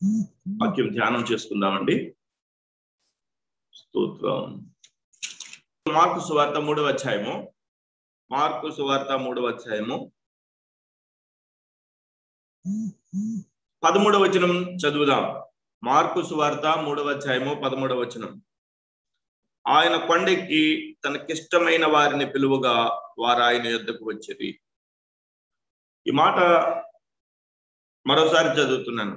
వాక్యం ధ్యానం చేసుకుందామండి. స్తోత్రం. మార్కు సువార్త 3వ అధ్యాయము. మార్కు సువార్త 3వ అధ్యాయము 13వ వచనం చదువుదాం. మార్కు సువార్త 3వ అధ్యాయము 13వ వచనం. ఆయన కొండెక్కి తనకిష్టమైన వారిని పిలువగా వారు ఆయన యొద్దకు వచ్చిరి. ఈ మాట మరోసారి చదువుతున్నాను.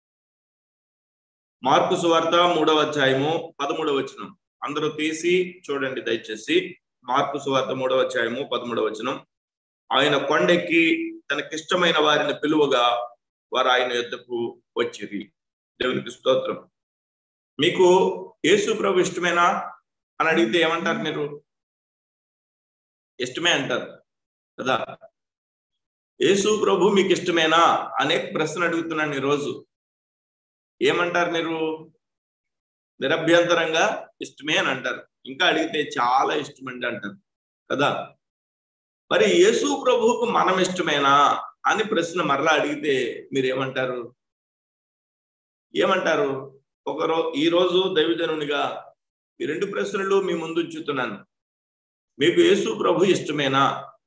మార్కు సువార్త 3వ అధ్యాయము 13వ వచనం. అందరూ తీసి చూడండి దయచేసి. మార్కు సువార్త 3వ అధ్యాయము 13వ వచనం. ఆయన కొండెక్కి తనకిష్టమైన వారిని పిలువగా వారు ఆయన యొద్దకు వచ్చిరి. దేవునికి స్తోత్రం. మీకు యేసు ప్రభు ఇష్టమేనా అని అడిగితే ఏమంటారు మీరు? ఇష్టమే అంటారు కదా. యేసు ప్రభు మీకు ఇష్టమేనా అనే ప్రశ్న అడుగుతున్నాను ఈరోజు. ఏమంటారు మీరు? నిరభ్యంతరంగా ఇష్టమే అని అంటారు. ఇంకా అడిగితే చాలా ఇష్టమండి అంటారు కదా. మరి యేసు ప్రభువుకు మనం ఇష్టమేనా అని ప్రశ్న మరలా అడిగితే మీరు ఏమంటారు? ఈ రోజు దైవజనునిగా ఈ రెండు ప్రశ్నలు మీ ముందు ఉంచుతున్నాను. మీకు యేసు ప్రభు ఇష్టమేనా?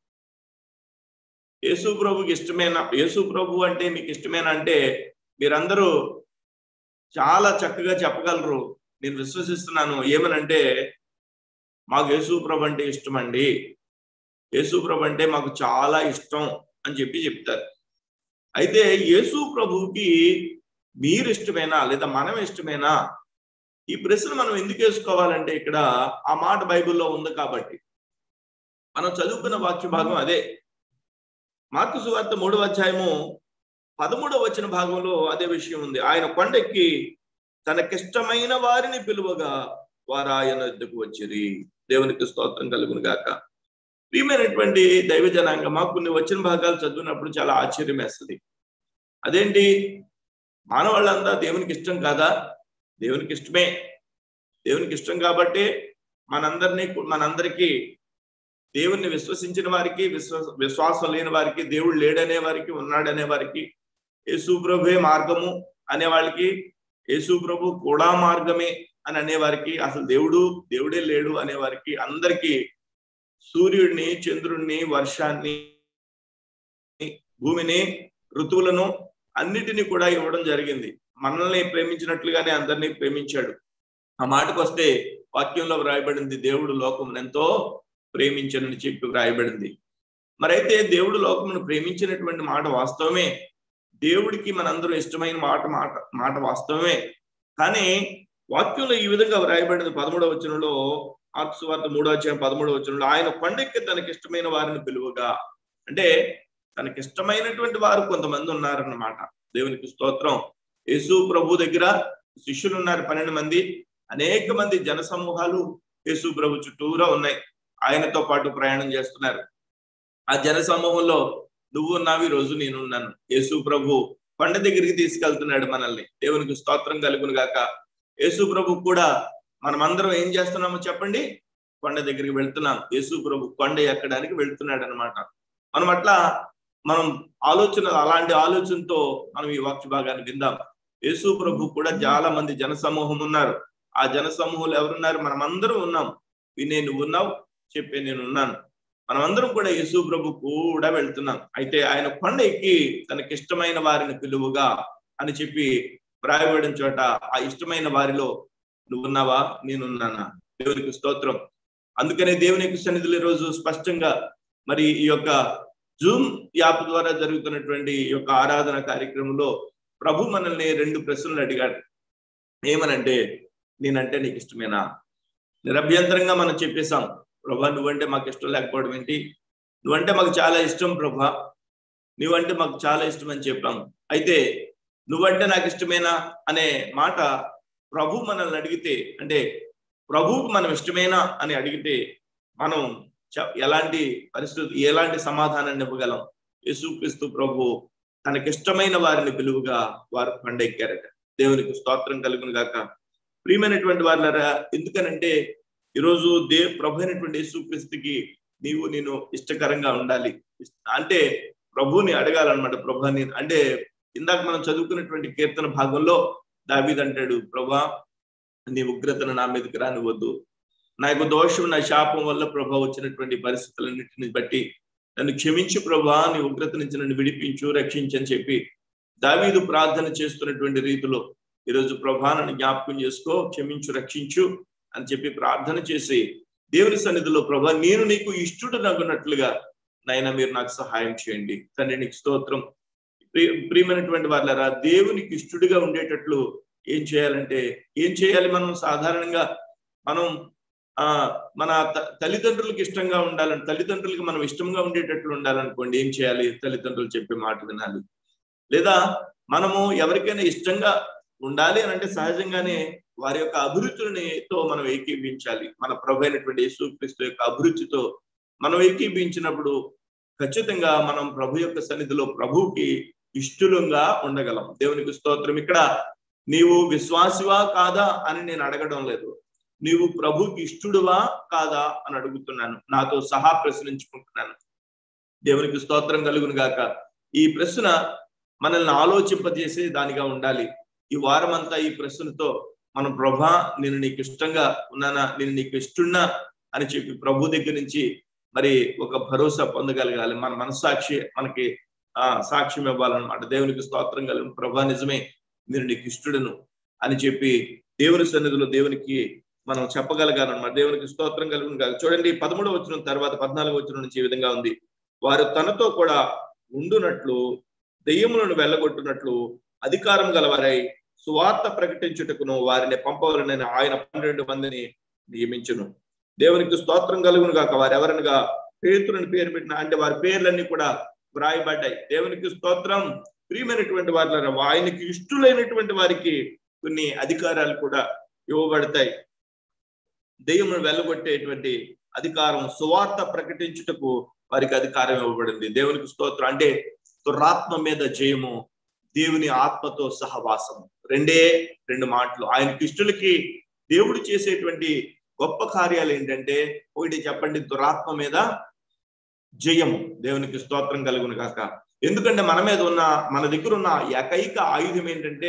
యేసు ప్రభుకి ఇష్టమేనా? యేసు ప్రభు అంటే మీకు ఇష్టమేనా అంటే మీరందరూ చాలా చక్కగా చెప్పగలరు. నేను విశ్వసిస్తున్నాను. ఏమనంటే మాకు యేసు ప్రభు అంటే ఇష్టం అండి, యేసు ప్రభు అంటే మాకు చాలా ఇష్టం అని చెప్తారు. అయితే యేసు ప్రభువుకి మీరు ఇష్టమేనా లేదా మనం ఇష్టమేనా? ఈ ప్రశ్న మనం ఎందుకు వేసుకోవాలంటే ఇక్కడ ఆ మాట బైబిల్లో ఉంది కాబట్టి. మనం చదువుకున్న వాక్య భాగం అదే. మార్కు సువార్త 3వ అధ్యాయము 13వ వచన భాగంలో అదే విషయం ఉంది. ఆయన కొండెక్కి తనకిష్టమైన వారిని పిలువగా వారు ఆయన వద్దకు వచ్చిరి. దేవునికి స్తోత్రం కలుగును గాక. ప్రియమైనటువంటి దైవ జనాంగం, మాకు కొన్ని వచ్చిన భాగాలు చదివినప్పుడు చాలా ఆశ్చర్యం వేస్తుంది. అదేంటి, మానవాళ్ళంతా దేవునికి ఇష్టం కాదా? దేవునికి ఇష్టమే. దేవునికి ఇష్టం కాబట్టి మనందరికీ దేవుణ్ణి విశ్వసించిన వారికి, విశ్వాసం లేని వారికి, దేవుడు లేడనే వారికి, ఉన్నాడనే వారికి, యేసు ప్రభువే మార్గము అనే వాళ్ళకి, యేసు ప్రభు కూడా మార్గమే అని అనేవారికి, అసలు దేవుడే లేడు అనేవారికి, అందరికీ సూర్యుడిని, చంద్రుడిని, వర్షాన్ని, భూమిని, ఋతువులను అన్నిటినీ కూడా ఇవ్వడం జరిగింది. మనల్ని ప్రేమించినట్లుగానే అందరినీ ప్రేమించాడు. ఆ మాటకు వస్తే వాక్యంలో వ్రాయబడింది, దేవుడు లోకమును ఎంతో ప్రేమించనని చెప్పి వ్రాయబడింది. మరైతే దేవుడు లోకమును ప్రేమించినటువంటి మాట వాస్తవమే. దేవుడికి మనందరూ ఇష్టమైన మాట వాస్తవమే. కానీ వాక్యంలో ఈ విధంగా వ్రాయబడింది 13వ వచనంలో, మార్కు సువార్త 3వ అధ్యాయం 13వ వచనంలో, ఆయన కొండెక్కి తనకిష్టమైన వారిని పిలువగా. అంటే తనకిష్టమైనటువంటి వారు కొంతమంది ఉన్నారన్నమాట. దేవునికి స్తోత్రం. యేసు ప్రభు దగ్గర శిష్యులు ఉన్నారు 12 మంది. అనేక మంది జన సమూహాలు యేసు ప్రభు చుట్టూరా ఉన్నాయి. ఆయనతో పాటు ప్రయాణం చేస్తున్నారు. ఆ జన సమూహంలో నువ్వు ఉన్నావు, ఈ రోజు నేనున్నాను. యేసు ప్రభు కొండ దగ్గరికి తీసుకెళ్తున్నాడు మనల్ని. దేవునికి స్తోత్రం కలుగును గాక. యేసు ప్రభు కూడా మనమందరం ఏం చేస్తున్నామో చెప్పండి? కొండ దగ్గరికి వెళ్తున్నాం. యేసు ప్రభు కొండ ఎక్కడానికి వెళ్తున్నాడు అనమాట. మనం అలాంటి ఆలోచనతో మనం ఈ వాక్య భాగాన్ని విందాం. యేసు ప్రభు కూడా చాలా మంది జన సమూహం ఉన్నారు. ఆ జన సమూహంలో ఎవరున్నారు? మనమందరం ఉన్నాం. వినే నువ్వు ఉన్నావు, చెప్పే నేను ఉన్నాను. మనమందరం కూడా యేసు ప్రభు కూడా వెళ్తున్నాం. అయితే ఆయన కొండ ఎక్కి తనకిష్టమైన వారిని పిలువగా అని చెప్పి వ్రాయబడిన చోట ఆ ఇష్టమైన వారిలో నువ్వున్నావా, నేనున్నానా? దేవునికి స్తోత్రం. అందుకనే దేవుని యొక్క సన్నిధిలో రోజు స్పష్టంగా మరి ఈ యొక్క జూమ్ యాప్ ద్వారా జరుగుతున్నటువంటి ఈ యొక్క ఆరాధన కార్యక్రమంలో ప్రభు మనల్ని 2 ప్రశ్నలు అడిగాడు. ఏమనంటే, నేనంటే నీకు ఇష్టమేనా? నిరభ్యంతరంగా మనం చెప్పేశాం, ప్రభా నువ్వంటే మాకు ఇష్టం లేకపోవడం ఏంటి? నువ్వంటే మాకు చాలా ఇష్టం ప్రభా, నువ్వంటే మాకు చాలా ఇష్టం అని చెప్పాం. అయితే నువ్వంటే నాకు ఇష్టమేనా అనే మాట ప్రభు మనల్ని అడిగితే, అంటే ప్రభువుకు మనం ఇష్టమేనా అని అడిగితే మనం ఎలాంటి సమాధానాన్ని ఇవ్వగలం? యేసుక్రీస్తు ప్రభు తనకిష్టమైన వారిని పిలువగా వారు కొండెక్కారట. దేవునికి స్తోత్రం కలుగును గాక. ప్రియమైనటువంటి వారులారా, ఎందుకనంటే ఈరోజు ప్రభు అయినటువంటి యేసుక్రీస్తుకి నేను ఇష్టకరంగా ఉండాలి అంటే ప్రభువుని అడగాలన్నమాట. ప్రభు అంటే ఇందాక మనం చదువుకున్నటువంటి కీర్తన భాగంలో దావీదు అంటాడు, ప్రభా నీ ఉగ్రతను నా మీదకి రానివద్దు, నా యొక్క దోషం నా శాపం వల్ల ప్రభా వచ్చినటువంటి పరిస్థితులన్నింటిని బట్టి నన్ను క్షమించు ప్రభా, నీ ఉగ్రత నుంచి నన్ను విడిపించు, రక్షించు అని చెప్పి దావీదు ప్రార్థన చేస్తున్నటువంటి రీతిలో ఈరోజు ప్రభా నన్ను జ్ఞాపకం చేసుకో, క్షమించు, రక్షించు అని చెప్పి ప్రార్థన చేసి దేవుని సన్నిధిలో ప్రభా నేను నీకు ఇష్టడు నగున్నట్లుగా నాయన మీరు నాకు సహాయం చేయండి. తండ్రి నీకు స్తోత్రం. ప్రియమైనటువంటి వాళ్ళరా, దేవునికి ఇష్టడుగా ఉండేటట్లు ఏం చేయాలంటే ఏం చేయాలి? మనం సాధారణంగా మనం మన తల్లిదండ్రులకు ఇష్టంగా ఉండాలని, తల్లిదండ్రులకి మనం ఇష్టంగా ఉండేటట్లు ఉండాలనుకోండి, ఏం చేయాలి? తల్లిదండ్రులు చెప్పే మాట వినాలి. లేదా మనము ఎవరికైనా ఇష్టంగా ఉండాలి అని అంటే సహజంగానే వారి యొక్క అభిరుచులతో మనం ఏకీభించాలి. మన ప్రభు అయినటువంటి యేసుక్రీస్తు యొక్క అభిరుచితో మనం ఏకీభించినప్పుడు ఖచ్చితంగా మనం ప్రభు యొక్క సన్నిధిలో ప్రభువుకి ఇష్టలుగా ఉండగలం. దేవునికి స్తోత్రం. ఇక్కడ నీవు విశ్వాసివా కాదా అని నేను అడగడం లేదు, నీవు ప్రభుకి ఇష్టడువా కాదా అని అడుగుతున్నాను, నాతో సహా ప్రశ్నించుకుంటున్నాను. దేవునికి స్తోత్రం కలుగును గాక. ఈ ప్రశ్న మనల్ని ఆలోచింపజేసే దానిగా ఉండాలి. ఈ వారం అంతా ఈ ప్రశ్నతో మనం ప్రభా నేను నీకు ఇష్టంగా ఉన్నానా, నేను నీకు ఇష్టన్నా అని చెప్పి ప్రభు దగ్గర నుంచి మరి ఒక భరోసా పొందగలగాలి. మన మనస్సాక్షి మనకి సాక్ష్యం ఇవ్వాలన్నమాట. దేవునికి స్తోత్రం కలుగు, ప్రభా నిజమే నేను నీకు ఇష్టడును అని చెప్పి దేవుని సన్నిధిలో దేవునికి మనం చెప్పగలగాలన్నమాట. దేవునికి స్తోత్రం కలుగును కాదు. చూడండి 13వ వచనం తర్వాత 14వ వచనం నుంచి ఈ విధంగా ఉంది, వారు తనతో కూడా ఉండునట్లు దెయ్యములను వెళ్ళగొట్టునట్లు అధికారం గలవారై సువార్త ప్రకటించుటకును వారిని పంపవలనని ఆయన 12 మందిని నియమించును. దేవునికి స్తోత్రం కలుగును గాక. వారు ఎవరనగా పేతురుని పేరు పెట్టిన, అంటే వారి పేర్లన్నీ కూడా వ్రాయబడ్డాయి. దేవునికి స్తోత్రం. ప్రియమైనటువంటి వారి ఆయనకి ఇష్టలైనటువంటి వారికి కొన్ని అధికారాలు కూడా ఇవ్వబడతాయి. దెయ్యమును వెళ్ళగొట్టేటువంటి అధికారం, సువార్త ప్రకటించుటకు వారికి అధికారం ఇవ్వబడింది. దేవునికి స్తోత్రం. అంటే దురాత్మ మీద జయము, దేవుని ఆత్మతో సహవాసము, రెండు మాటలు. ఆయనకి ఇష్టలకి దేవుడు చేసేటువంటి గొప్ప కార్యాలు ఏంటంటే, ఒకటి చెప్పండి, దురాత్మ మీద జయము. దేవునికి స్తోత్రం కలుగును కాక. ఎందుకంటే మన దగ్గర ఉన్న ఏకైక ఆయుధం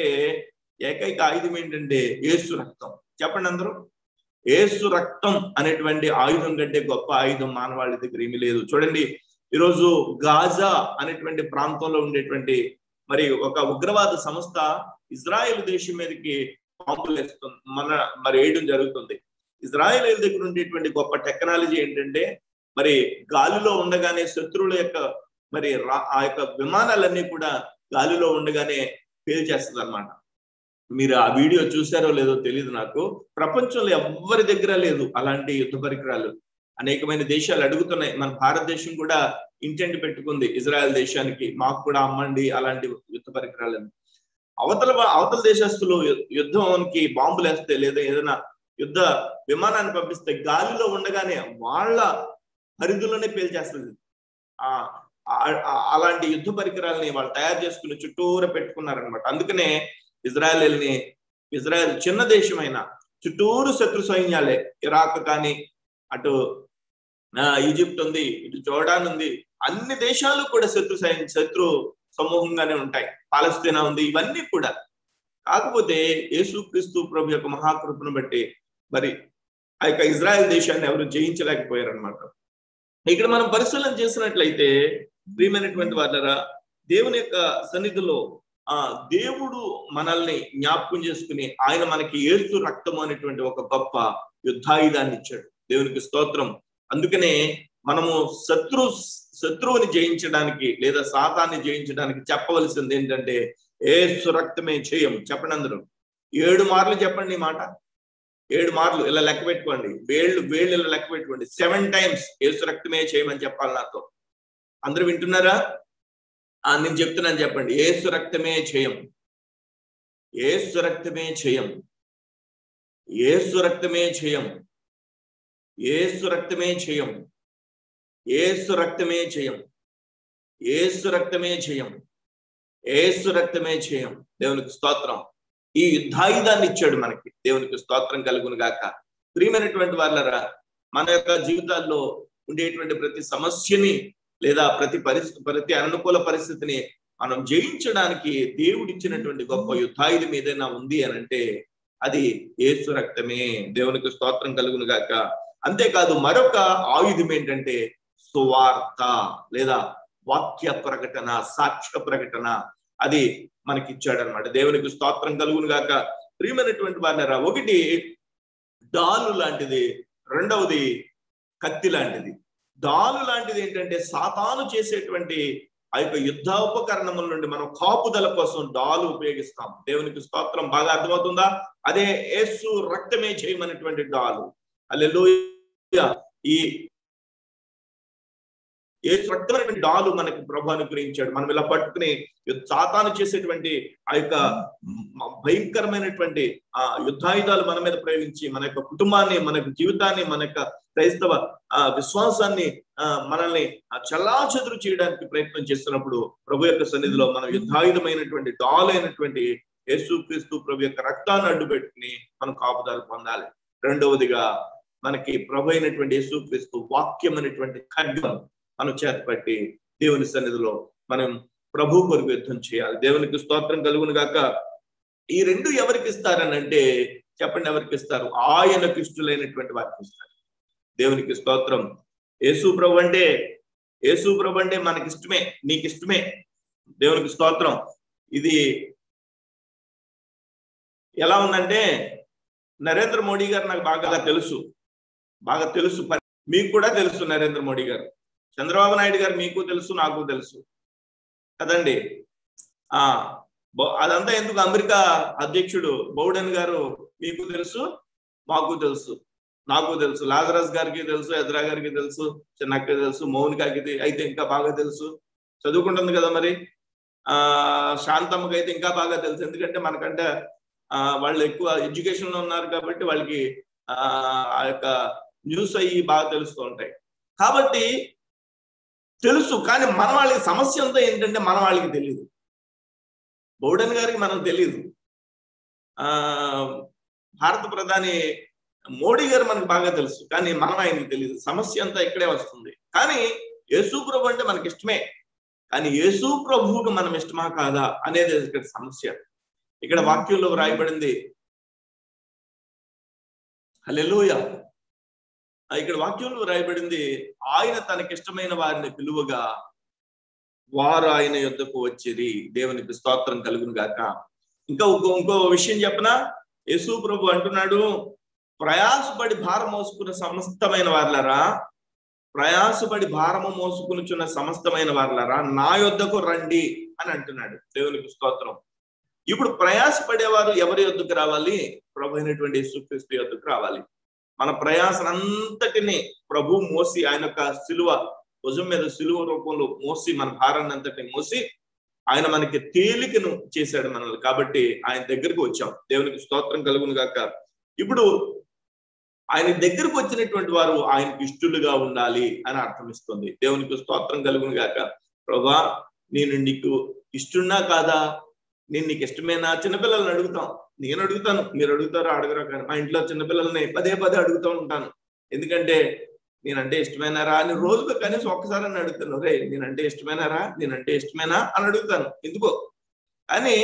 ఏంటంటే యేసు రక్తం. చెప్పండి అందరూ. యేసు రక్తం అనేటువంటి ఆయుధం కంటే గొప్ప ఆయుధం మానవాళి దగ్గర ఏమీ లేదు. చూడండి, ఈరోజు గాజా అనేటువంటి ప్రాంతంలో ఉండేటువంటి మరి ఒక ఉగ్రవాద సంస్థ ఇజ్రాయెల్ దేశం మీదకి బాంబులు వేస్తుంది, మరి వేయడం జరుగుతుంది. ఇజ్రాయెల్ దగ్గర ఉండేటువంటి గొప్ప టెక్నాలజీ ఏంటంటే, మరి గాలిలో ఉండగానే శత్రువుల యొక్క మరి ఆ యొక్క విమానాలన్నీ కూడా గాలిలో ఉండగానే పేల్చేస్తుంది అన్నమాట. మీరు ఆ వీడియో చూసారో లేదో తెలియదు నాకు. ప్రపంచంలో ఎవ్వరి దగ్గర లేదు అలాంటి యుద్ధ పరికరాలు. అనేకమైన దేశాలు అడుగుతున్నాయి. మన భారతదేశం కూడా ఇంటెంట్ పెట్టుకుంది ఇజ్రాయెల్ దేశానికి, మాకు కూడా అమ్మండి అలాంటి యుద్ధ పరికరాలను. అవతల దేశస్తులు యుద్ధానికి బాంబులు వేస్తే లేదా ఏదైనా యుద్ధ విమానాన్ని పంపిస్తే గాలిలో ఉండగానే వాళ్ళ పరిధిలోనే పేల్చేస్తుంది. అలాంటి యుద్ధ పరికరాలని వాళ్ళు తయారు చేసుకుని చుట్టూరా పెట్టుకున్నారనమాట. అందుకనే ఇజ్రాయెల్ చిన్న దేశమైన చుట్టూరు శత్రు సైన్యాలే. ఇరాక్ కానీ, అటు ఈజిప్ట్ ఉంది, ఇటు జోర్డాన్ ఉంది, అన్ని దేశాలు కూడా శత్రు సమూహంగానే ఉంటాయి. పాలస్తీనా ఉంది, ఇవన్నీ కూడా. కాకపోతే యేసుక్రీస్తు ప్రభు యొక్క మహాకృపను బట్టి మరి ఆ యొక్క ఇజ్రాయెల్ దేశాన్ని ఎవరు జయించలేకపోయారు అనమాట. ఇక్కడ మనం పరిశీలన చేసినట్లయితే ప్రియమైనటువంటి వాళ్ళరా, దేవుని యొక్క సన్నిధిలో దేవుడు మనల్ని జ్ఞాపకం చేసుకుని ఆయన మనకి యేసు రక్తం అనేటువంటి ఒక గొప్ప యుద్ధాయుధాన్ని ఇచ్చాడు. దేవునికి స్తోత్రం. అందుకనే మనము శత్రువుని జయించడానికి లేదా సాతాన్ని జయించడానికి చెప్పవలసింది ఏంటంటే యేసు రక్తమే జయం. చెప్పండి అందరూ. 7 మార్లు చెప్పండి ఈ మాట. 7 మార్లు ఇలా లెక్క పెట్టుకోండి. వేళ్ళు ఇలా లెక్క పెట్టుకోండి. 7 times యేసు రక్తమే చేయమని చెప్పాలి నాతో. అందరూ వింటున్నారా? నేను చెప్తున్నాను, చెప్పండి. యేసు రక్తమే జయం, యేసు రక్తమే జయం, యేసు రక్తమే జయం, యేసు రక్తమే జయం, యేసు రక్తమే జయం, యేసు రక్తమే జయం, యేసు రక్తమే జయం. దేవునికి స్తోత్రం. ఈ యుద్ధాయుధాన్ని ఇచ్చాడు మనకి. దేవునికి స్తోత్రం కలుగును గాక. ప్రియమైనటువంటి వాళ్ళరా, మన యొక్క జీవితాల్లో ఉండేటువంటి ప్రతి సమస్యని లేదా ప్రతి అనుకూల పరిస్థితిని మనం జయించడానికి దేవుడిచ్చినటువంటి గొప్ప యుద్ధాయుధం ఏదైనా ఉంది అని అంటే అది యేసు రక్తమే. దేవునికి స్తోత్రం కలుగును గాక. అంతేకాదు మరొక ఆయుధం ఏంటంటే సువార్త లేదా వాక్య ప్రకటన, సాక్ష్య ప్రకటన, అది మనకి ఇచ్చాడనమాట. దేవునికి స్తోత్రం కలుగును గాక. ప్రియమైనటువంటి వారినరా, ఒకటి డాలు లాంటిది, రెండవది కత్తి లాంటిది. డాలు లాంటిది ఏంటంటే సాతాను చేసేటువంటి ఆ యొక్క యుద్ధోపకరణముల నుండి మనం కాపుదల కోసం డాలు ఉపయోగిస్తాం. దేవునికి స్తోత్రం. బాగా అర్థమవుతుందా? అదే యేసు రక్తమే చేయమనేటువంటి డాలు. హల్లెలూయా. ఈ యేసు రక్తమైనటువంటి డాలు మనకి ప్రభు అనుగ్రహించాడు. మనం ఇలా పట్టుకుని సాతాను చేసేటువంటి ఆ యొక్క భయంకరమైనటువంటి ఆ యుద్ధాయుధాలు మన మీద ప్రయోగించి మన యొక్క కుటుంబాన్ని, మన యొక్క జీవితాన్ని, మన యొక్క క్రైస్తవ విశ్వాసాన్ని, మనల్ని చెల్లాచెదురు చేయడానికి ప్రయత్నం చేస్తున్నప్పుడు ప్రభు యొక్క సన్నిధిలో మనం యుద్ధాయుధమైనటువంటి డాల్ అయినటువంటి యేసుక్రీస్తు ప్రభు యొక్క రక్తాన్ని అడ్డుపెట్టుకుని మనం కాపుదాలు పొందాలి. రెండవదిగా మనకి ప్రభు అయినటువంటి యేసుక్రీస్తు వాక్యం అనేటువంటి ఖడ్గం మనం చేతపట్టి దేవుని సన్నిధిలో మనం ప్రభు కొరకు యుద్ధం చేయాలి. దేవునికి స్తోత్రం కలుగును గాక. ఈ రెండు ఎవరికి ఇస్తారని అంటే చెప్పండి, ఎవరికి ఇస్తారు? ఆయనకు ఇష్టలైనటువంటి వారికి ఇస్తారు. దేవునికి స్తోత్రం. యేసు ప్రభు అంటే మనకి ఇష్టమే, నీకు ఇష్టమే. దేవునికి స్తోత్రం. ఇది ఎలా ఉందంటే, నరేంద్ర మోడీ గారు నాకు బాగా తెలుసు. మీకు కూడా తెలుసు నరేంద్ర మోడీ గారు. చంద్రబాబు నాయుడు గారు మీకు తెలుసు, నాకు తెలుసు కదండి. అదంతా ఎందుకు? అమెరికా అధ్యక్షుడు బౌడెన్ గారు మీకు తెలుసు, మాకు తెలుసు, నాకు తెలుసు, లాజరస్ గారికి తెలుసు, ఎద్రా గారికి తెలుసు, చిన్నక్క తెలుసు, మౌనికాకి అయితే ఇంకా బాగా తెలుసు. చదువుకుంటుంది కదా మరి. శాంతమ్మకి అయితే ఇంకా బాగా తెలుసు. ఎందుకంటే మనకంటే వాళ్ళు ఎక్కువ ఎడ్యుకేషన్ లో ఉన్నారు కాబట్టి వాళ్ళకి ఆ యొక్క న్యూస్ అయ్యి బాగా తెలుస్తూ ఉంటాయి. కాబట్టి తెలుసు. కానీ మన వాళ్ళకి సమస్య అంతా ఏంటంటే మన వాళ్ళకి తెలియదు. బౌడెన్ గారికి మనం తెలియదు. భారత ప్రధాని మోడీ గారు మనకు బాగా తెలుసు, కానీ మనం ఆయనకి తెలియదు. సమస్య అంతా ఇక్కడే వస్తుంది. కానీ యేసు ప్రభు అంటే మనకి ఇష్టమే, కానీ యేసు ప్రభువుకు మనం ఇష్టమా కాదా అనేది ఇక్కడ సమస్య. ఇక్కడ వాక్యంలో వ్రాయబడింది. హల్లెలూయా. ఇక్కడ వాక్యంలో రాయబడింది, ఆయన తనకిష్టమైన వారిని పిలువగా వారు ఆయన యొద్దకు వచ్చిరి. దేవునికి స్తోత్రం కలుగును గాక. ఇంకో విషయం చెప్పనా? యేసు ప్రభు అంటున్నాడు, ప్రయాసపడి భారం మోసుకున్న సమస్తమైన వారులారా, ప్రయాసపడి భారము మోసుకునిచున్న సమస్తమైన వారులారా నా యొద్దకు రండి అని అంటున్నాడు. దేవునికి స్తోత్రం. ఇప్పుడు ప్రయాసపడేవారు ఎవరి యొద్దకు రావాలి? ప్రభు అయినటువంటి యేసుక్రీస్తు యొద్దకు రావాలి. మన ప్రయాసనంతటిని ప్రభు మోసి, ఆయన యొక్క సిలువ భుజం మీద సిలువ రూపంలో మోసి, మన భారాన్ని అంతటిని మోసి ఆయన మనకి తేలికను చేశాడు మనల్ని. కాబట్టి ఆయన దగ్గరకు వచ్చాం. దేవునికి స్తోత్రం కలుగును గాక. ఇప్పుడు ఆయన దగ్గరకు వచ్చినటువంటి వారు ఆయనకి ఇష్టలుగా ఉండాలి అని అర్థం ఇస్తుంది. దేవునికి స్తోత్రం కలుగును గాక. ప్రభా, నేను నీకు ఇష్టన్నా కాదా? నేను నీకు ఇష్టమేనా? చిన్నపిల్లల్ని అడుగుతాం. నేను అడుగుతాను, మీరు అడుగుతారో అడగరో కానీ మా ఇంట్లో చిన్నపిల్లల్ని పదే అడుగుతూ ఉంటాను. ఎందుకంటే నేనంటే ఇష్టమేనారా అని రోజుకు కనీసం ఒక్కసారి అని అడుగుతాను. రే, నేనంటే ఇష్టమేనారా, నేనంటే ఇష్టమేనా అని అడుగుతాను. ఎందుకో కానీ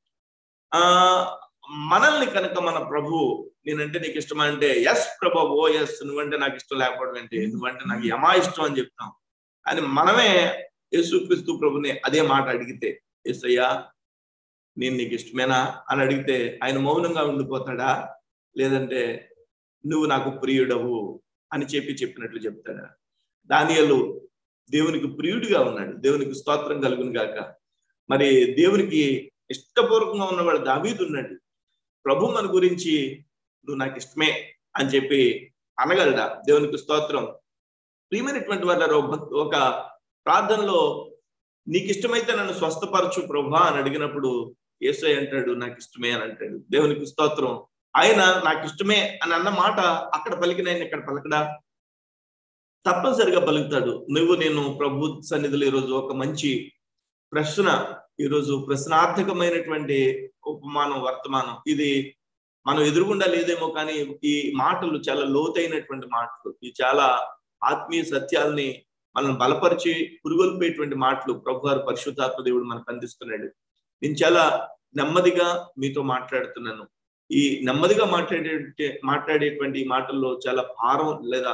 మనల్ని కనుక మన ప్రభు నేనంటే నీకు ఇష్టమా అంటే ఎస్ ప్రభు, ఓ ఎస్, నువ్వంటే నాకు ఇష్టం లేకపోవడం ఏంటి, నువ్వంటే నాకు యమా ఇష్టం అని చెప్తాం. అని మనమే యేసుక్రీస్తు ప్రభుని అదే మాట అడిగితే, యేసయ్యా నేను నీకు ఇష్టమేనా అని అడిగితే ఆయన మౌనంగా ఉండిపోతాడా? లేదంటే నువ్వు నాకు ప్రియుడవు అని చెప్పినట్లు చెప్తాడా? దానియేలు దేవునికి ప్రియుడిగా ఉన్నాడు. దేవునికి స్తోత్రం కలుగును గాక. మరి దేవునికి ఇష్టపూర్వకంగా ఉన్నవాడు దావీదు ఉన్నాడు. ప్రభు మన గురించి నువ్వు నాకు ఇష్టమే అని చెప్పి అనగలడా? దేవునికి స్తోత్రం. ప్రియమైనటువంటి వారు ఒక ప్రార్థనలో నీకు ఇష్టమైతే నన్ను స్వస్థపరచు ప్రభా అని అడిగినప్పుడు యేసయ్య అంటాడు నాకు ఇష్టమే అని అంటాడు. దేవునికి స్తోత్రం. ఆయన నాకు ఇష్టమే అని అన్న మాట అక్కడ పలికిన ఆయన ఇక్కడ పలకడా? తప్పనిసరిగా పలుకుతాడు. నేను ప్రభు సన్నిధిలో ఈరోజు ఒక మంచి ప్రశ్న, ఈరోజు ప్రశ్నార్థకమైనటువంటి ఉపమానం, వర్తమానం ఇది మనం ఎదురుగుండా లేదేమో, కానీ ఈ మాటలు చాలా లోతైనటువంటి మాటలు. ఈ చాలా ఆత్మీయ సత్యాల్ని మనల్ని బలపరిచి పురుగొల్పేటువంటి మాటలు ప్రభు వారు పరిశుద్ధాత్మ దేవుడు మనకు అందిస్తున్నాడు. నేను చాలా నెమ్మదిగా మీతో మాట్లాడుతున్నాను. ఈ నెమ్మదిగా మాట్లాడేటువంటి ఈ మాటల్లో చాలా భారం లేదా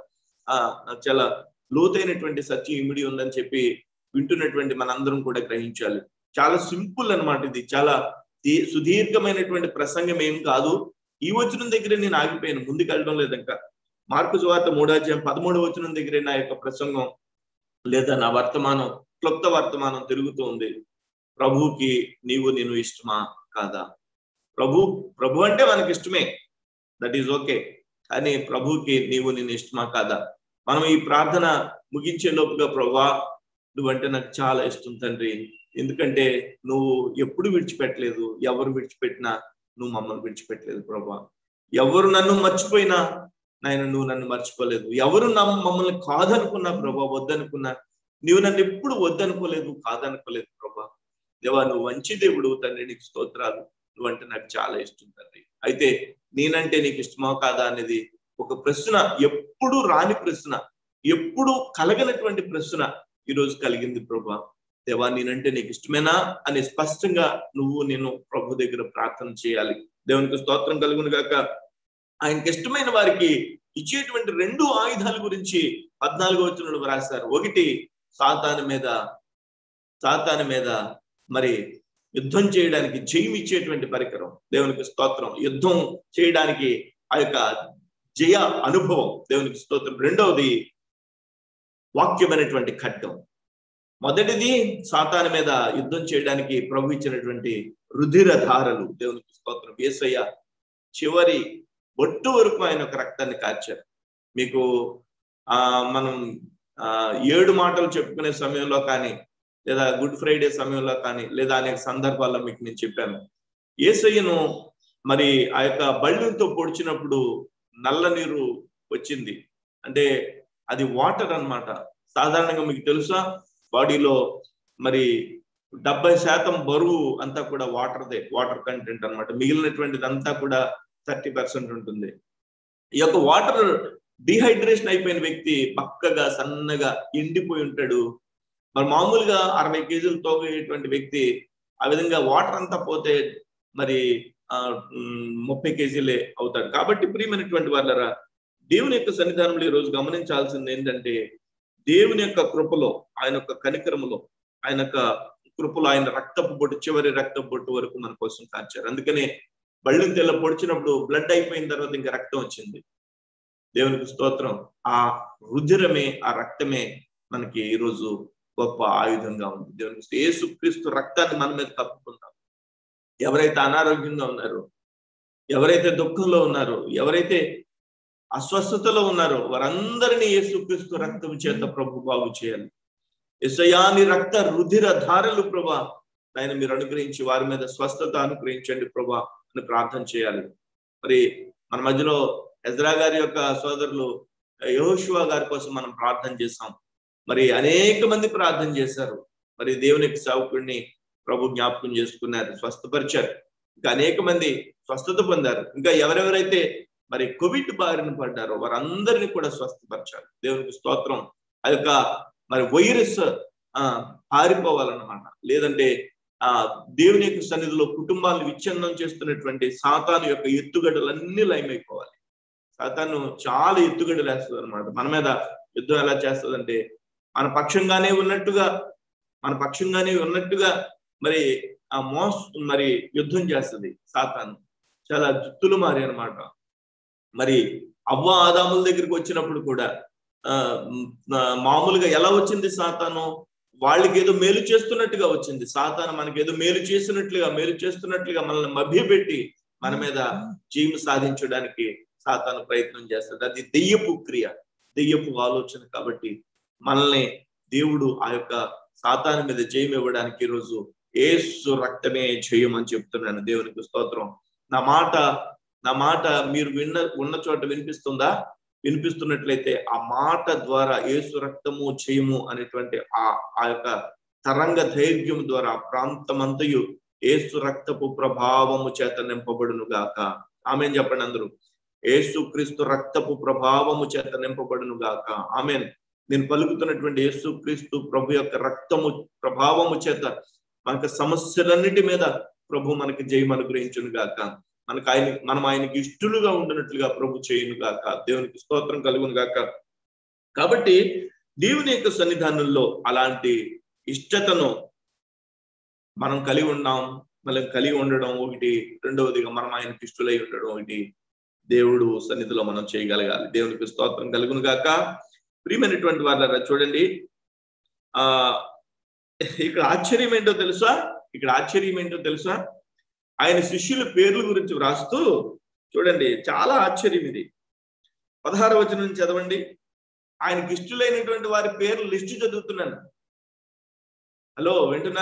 చాలా లోతైనటువంటి సత్యం ఇమిడి ఉందని చెప్పి వింటున్నటువంటి మనందరం కూడా గ్రహించాలి. చాలా సింపుల్ అన్నమాట. ఇది చాలా సుదీర్ఘమైనటువంటి ప్రసంగం ఏం కాదు. ఈ వచనం దగ్గరే నేను ఆగిపోయాను, ముందుకు వెళ్ళడం లేదు. ఇంకా మార్కు సువార్త 3:13 వచనం దగ్గరే నా యొక్క ప్రసంగం లేదా నా వర్తమానం, క్లుప్త వర్తమానం తిరుగుతూ ఉంది. ప్రభువుకి నేను ఇష్టమా కాదా? ప్రభు అంటే మనకి ఇష్టమే, దట్ ఈజ్ ఓకే. కానీ ప్రభువుకి నేను ఇష్టమా కాదా? మనం ఈ ప్రార్థన ముగించే లోపుగా, ప్రభువా నువ్వంటే నాకు చాలా ఇష్టం తండ్రి, ఎందుకంటే నువ్వు ఎప్పుడు విడిచిపెట్టలేదు, ఎవరు విడిచిపెట్టినా నువ్వు మమ్మల్ని విడిచిపెట్టలేదు ప్రభువా. ఎవరు నన్ను మర్చిపోయినా నాయన నువ్వు నన్ను మర్చిపోలేదు. ఎవరు మమ్మల్ని కాదనుకున్నా ప్రభా, వద్దనుకున్నా, నువ్వు నన్ను ఎప్పుడు వద్దనుకోలేదు, కాదనుకోలేదు ప్రభా. దేవా నువ్వు మంచి దేవుడు తండ్రి, నీకు స్తోత్రాలు. నువ్వంటే నాకు చాలా ఇష్టం తండ్రి. అయితే నేనంటే నీకు ఇష్టమా కాదా అనేది ఒక ప్రశ్న, ఎప్పుడు రాని ప్రశ్న, ఎప్పుడు కలగనటువంటి ప్రశ్న ఈరోజు కలిగింది ప్రభా. దేవా నేనంటే నీకు ఇష్టమేనా అని స్పష్టంగా నేను ప్రభు దగ్గర ప్రార్థన చేయాలి. దేవునికి స్తోత్రం కలుగును గాక. ఆయనకి ఇష్టమైన వారికి ఇచ్చేటువంటి 2 ఆయుధాల గురించి 14వ వచనంలో రాశారు. ఒకటి సాతాను మీద మరి యుద్ధం చేయడానికి జయం ఇచ్చేటువంటి పరికరం, దేవునికి స్తోత్రం. యుద్ధం చేయడానికి ఆ యొక్క జయ అనుభవం, దేవునికి స్తోత్రం. రెండవది వాక్యమైనటువంటి ఖడ్గం. మొదటిది సాతాను మీద యుద్ధం చేయడానికి ప్రభు ఇచ్చినటువంటి రుధిర ధారలు, దేవునికి స్తోత్రం. యేసయ్య చివరి బొట్టు వరకు ఆయన ఒక రక్తాన్ని కార్చారు. మీకు మనం 7 మాటలు చెప్పుకునే సమయంలో కానీ, లేదా గుడ్ ఫ్రైడే సమయంలో కానీ, లేదా అనేక సందర్భాల్లో మీకు నేను చెప్పాను. యేసయ్యను మరి ఆ యొక్క బళ్ళుతో పొడిచినప్పుడు నల్ల నీరు వచ్చింది. అంటే అది వాటర్ అన్నమాట. సాధారణంగా మీకు తెలుసా, బాడీలో మరి 70% బరువు అంతా కూడా వాటర్ కంటెంట్ అన్నమాట. మిగిలినటువంటిది అంతా కూడా 30% ఉంటుంది. ఈ యొక్క వాటర్ డిహైడ్రేషన్ అయిపోయిన వ్యక్తి పక్కగా సన్నగా ఎండిపోయి ఉంటాడు. మరి మామూలుగా 60 కేజీలు తోగేటువంటి వ్యక్తి ఆ విధంగా వాటర్ అంతా పోతే మరి 30 కేజీలే అవుతాడు. కాబట్టి ప్రియమైనటువంటి వాళ్ళరా, దేవుని యొక్క సన్నిధానంలో ఈ రోజు గమనించాల్సింది ఏంటంటే, దేవుని యొక్క కృపలో, ఆయన యొక్క కనికరములో, ఆయన యొక్క కృపలో ఆయన రక్తపు బొట్టు, చివరి రక్తపు బొట్టు వరకు మన కోసం కార్చారు. అందుకనే బళ్ళని తెల్ల పొడిచినప్పుడు బ్లడ్ అయిపోయిన తర్వాత ఇంకా రక్తం వచ్చింది. దేవునికి స్తోత్రం. ఆ రుధిరమే, ఆ రక్తమే మనకి ఈరోజు గొప్ప ఆయుధంగా ఉంది. దేవునికి యేసుక్రీస్తు రక్తాన్ని మన మీద కప్పుకుందాం. ఎవరైతే అనారోగ్యంగా ఉన్నారో, ఎవరైతే దుఃఖంలో ఉన్నారో, ఎవరైతే అస్వస్థతలో ఉన్నారో, వారందరినీ యేసుక్రీస్తు రక్తం చేత ప్రభు బాగు చేయాలి. యేసయ్యా నీ రక్త రుధిర ధారలు ప్రభా ఆయన మీరు అనుగ్రహించి వారి మీద స్వస్థత అనుగ్రహించండి ప్రభా అని ప్రార్థన చేయాలి. మరి మన మధ్యలో ఎజ్రా గారి యొక్క సోదరులు యెహోషువ గారి కోసం మనం ప్రార్థన చేశాం. మరి అనేక మంది ప్రార్థన చేశారు. మరి దేవుని యొక్క సేవకుడిని ప్రభు జ్ఞాపకం చేసుకున్నారు, స్వస్థపరిచారు. ఇంకా అనేక మంది స్వస్థత పొందారు. ఇంకా ఎవరెవరైతే మరి కోవిడ్ బారిన పడ్డారో వారందరినీ కూడా స్వస్థపరచాలి. దేవునికి స్తోత్రం. ఆ యొక్క మరి వైరస్ పారిపోవాలన్నమాట. లేదంటే దేవుని యొక్క సన్నిధిలో కుటుంబాలను విచ్ఛిన్నం చేస్తున్నటువంటి సాతాను యొక్క ఎత్తుగడలన్నీ లయమైపోవాలి. సాతాను చాలా ఎత్తుగడలు వేస్తుంది అనమాట. మన మీద యుద్ధం ఎలా చేస్తుందంటే, మన పక్షంగానే ఉన్నట్టుగా మరి మరి యుద్ధం చేస్తుంది సాతాను. చాలా జుత్తులు మారి అనమాట. మరి అవ్వ ఆదాముల దగ్గరికి వచ్చినప్పుడు కూడా మామూలుగా ఎలా వచ్చింది సాతాను? వాళ్ళకి ఏదో మేలు చేస్తున్నట్టుగా వచ్చింది. సాతాను మనకి ఏదో మేలు చేస్తున్నట్లుగా మనల్ని మభ్యపెట్టి మన మీద జయం సాధించడానికి సాతాను ప్రయత్నం చేస్తాడు. అది దెయ్యపు క్రియ, దెయ్యపు ఆలోచన. కాబట్టి మనల్ని దేవుడు ఆ యొక్క సాతాను మీద జయం ఇవ్వడానికి ఈరోజు యేసు రక్తమే జయం అని చెప్తున్నాను. దేవునికి స్తోత్రం. నా మాట మీరు ఉన్న చోట వినిపిస్తున్నట్లయితే ఆ మాట ద్వారా యేసు రక్తము జయము అనేటువంటి ఆ యొక్క తరంగ ధైర్యం ద్వారా ప్రాంతమంతయు యేసు రక్తపు ప్రభావము చేత నింపబడును గాక. ఆమేన్ చెప్పండి అందరూ. యేసు క్రీస్తు రక్తపు ప్రభావము చేత నింపబడును గాక. ఆమేన్. నేను పలుకుతున్నటువంటి యేసు క్రీస్తు ప్రభు యొక్క రక్తము ప్రభావము చేత మనకు సమస్యలన్నిటి మీద ప్రభు మనకి జయం అనుగ్రహించును గాక. మనం ఆయనకి ఇష్టలుగా ఉండినట్లుగా ప్రభు చేయును గాక. దేవునికి స్తోత్రం కలుగును గాక. కాబట్టి దేవుని యొక్క సన్నిధానంలో అలాంటి ఇష్టతను మనం కలిగి ఉన్నాం. మనం కలిగి ఉండడం ఒకటి, రెండవదిగా మనం ఆయనకి ఇష్టలై ఉండడం ఒకటి. దేవుడు సన్నిధిలో మనం చేయగలగాలి. దేవునికి స్తోత్రం కలుగును గాక. ప్రియమైనటువంటి వాళ్ళారా, చూడండి, ఇక్కడ ఆశ్చర్యం ఏంటో తెలుసా? ఆయన శిష్యుల పేర్ల గురించి వ్రాస్తూ చూడండి, చాలా ఆశ్చర్యం ఇది. 16వ వచనం నుంచి చదవండి. ఆయనకి ఇష్టలైనటువంటి వారి పేర్లు లిస్టు చదువుతున్నాను. హలో,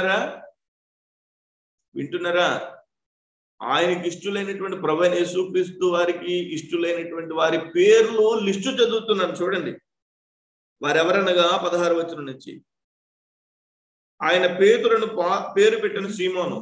వింటున్నారా? ఆయనకి ఇష్టలైనటువంటి ప్రభువైన యేసుక్రీస్తు వారికి ఇష్టలైనటువంటి వారి పేర్లు లిస్టు చదువుతున్నాను. చూడండి, వారెవరనగా 16వ వచనం నుంచి, ఆయన పేతురును పేరు పెట్టిన సీమోను,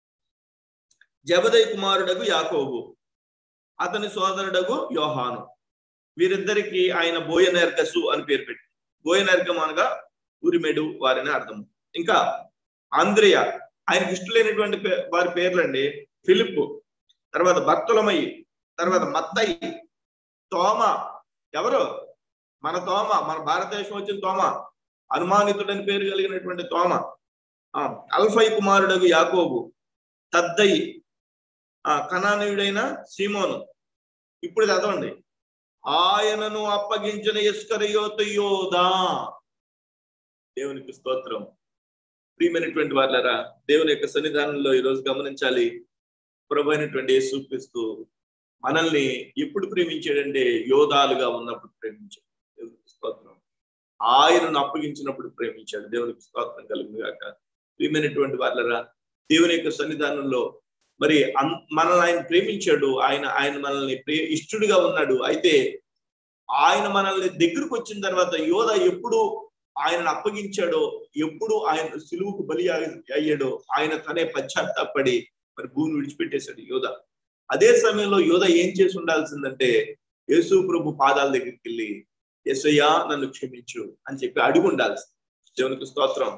జబదయి కుమారుడగు యాకోబు, అతని సోదరుడగు యోహాను, వీరిద్దరికి ఆయన బోయనెర్గసు అని పేరు పెట్టి, బోయనెర్గం అనగా ఉరిమెడు వారిని అర్థం. ఇంకా ఆంద్రియ, ఆయనకి ఇష్టలైనటువంటి వారి పేర్లండి. ఫిలిప్పు, తర్వాత బర్తొలమయి, తర్వాత మత్తయి, తోమ, ఎవరు? మన తోమ, మన భారతదేశం వచ్చిన తోమ, అనుమానితుడని పేరు కలిగినటువంటి తోమ, అల్ఫై కుమారుడగు యాకోబు, తద్దయి, కనానీయుడైన సీమోను. ఇప్పుడు చదవండి, ఆయనను అప్పగించిన ఇస్కరియోతు యోదా. దేవునికి స్తోత్రం. ప్రియమైనటువంటి వాళ్ళారా, దేవుని యొక్క సన్నిధానంలో ఈరోజు గమనించాలి, ప్రభు అయినటువంటి యేసుక్రీస్తు మనల్ని ఎప్పుడు ప్రేమించాడంటే యోధాలుగా ఉన్నప్పుడు ప్రేమించాడు. దేవునికి స్తోత్రం. ఆయనను అప్పగించినప్పుడు ప్రేమించాడు. దేవునికి స్తోత్రం కలుగును గాక. ప్రియమైనటువంటి వాళ్ళారా, దేవుని యొక్క సన్నిధానంలో మరి మనల్ని ఆయన ప్రేమించాడు. ఆయన మనల్ని ఇష్టడుగా ఉన్నాడు. అయితే ఆయన మనల్ని దగ్గరకు వచ్చిన తర్వాత యోధ ఎప్పుడు ఆయనను అప్పగించాడో, ఎప్పుడు ఆయన సిలువుకు బలి అయ్యాడో, ఆయన తనే పశ్చాత్తాపడి మరి భూమిని విడిచిపెట్టేశాడు యోధ. అదే సమయంలో యోధ ఏం చేసి ఉండాల్సిందంటే, యేసు ప్రభు పాదాల దగ్గరికి వెళ్ళి, యేసయ్యా నన్ను క్షమించు అని చెప్పి అడిగి ఉండాల్సింది. దేవునికి స్తోత్రం.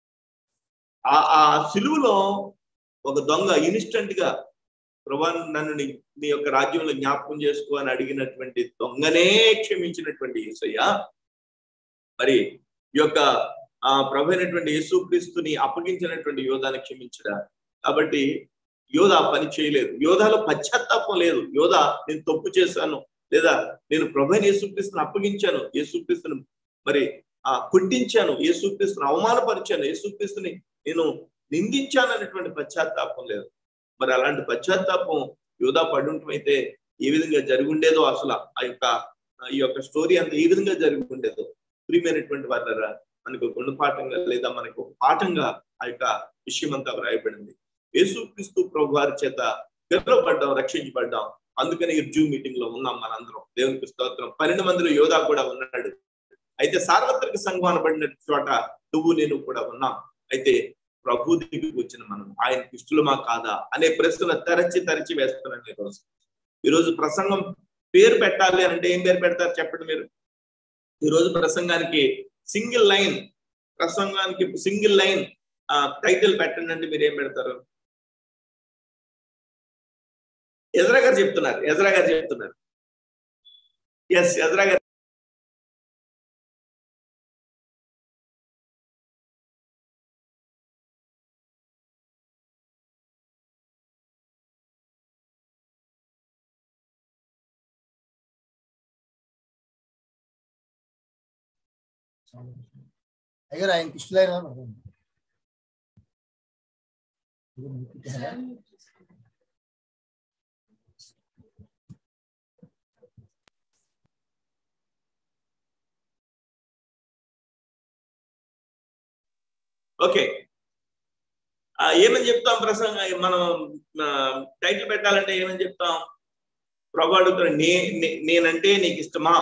ఆ సిలువులో ఒక దొంగ ఇన్స్టెంట్ గా, ప్రభా నన్ను నీ యొక్క రాజ్యంలో జ్ఞాపకం చేసుకో అని అడిగినటువంటి దొంగనే క్షమించినటువంటి యేసయ్య మరి ఈ యొక్క ప్రభు అయినటువంటి యేసుక్రీస్తుని అప్పగించినటువంటి యోధాని క్షమించడా. కాబట్టి యోధ పని చేయలేదు. యోధాలో పశ్చాత్తాపం లేదు. యోధ నేను తప్పు చేశాను, లేదా నేను ప్రభు అయిన యేసుక్రీస్తుని అప్పగించాను, యేసుక్రీస్తుని మరి కొట్టించాను, యేసుక్రీస్తుని అవమానపరిచాను, యేసుక్రీస్తుని నేను నిందించాను అనేటువంటి పశ్చాత్తాపం లేదు. మరి అలాంటి పశ్చాత్తాపం యోధా పడుంటమైతే ఏ విధంగా జరిగి ఉండేదో, అసలు ఈ యొక్క స్టోరీ అంతా ఏ విధంగా జరిగి ఉండేదో. ప్రియమైనటువంటి వాళ్ళరా, మనకు గుణపాఠంగా లేదా మనకు ఒక పాఠంగా ఆ యొక్క విషయం అంతా వ్రాయబడింది. యేసుక్రీస్తు ప్రభు వారి చేత గెలవబడ్డాం, రక్షించబడ్డాం. అందుకని ఈ జూమ్ మీటింగ్ లో ఉన్నాం మనందరం. దేవునికి స్తోత్రం. 12 మందిలో యోధా కూడా ఉన్నాడు. అయితే సార్వత్రిక సంఘం అనబడిన చోట నువ్వు నేను కూడా ఉన్నాం. అయితే ప్రభు దగ్గరికి వచ్చిన మనం ఆయనకి ఇష్టలమా కాదా అనే ప్రశ్న తరచి వేస్తున్నాను. ఈరోజు ప్రసంగం పేరు పెట్టాలి అంటే ఏం పేరు పెడతారు చెప్పండి మీరు? ఈరోజు ప్రసంగానికి సింగిల్ లైన్ టైటిల్ పెట్టండి అంటే మీరు ఏం పెడతారు? ఎజ్రా గారు చెప్తున్నారు. ఎస్, ఎజ్రా గారు. అయ్యారు ఆయనకి ఇష్టలైన ఓకే, ఏమని చెప్తాం ప్రసంగం? మనం టైటిల్ పెట్టాలంటే ఏమని చెప్తాం? ప్రభు అడుగుతాడు, నేనంటే నీకు ఇష్టమా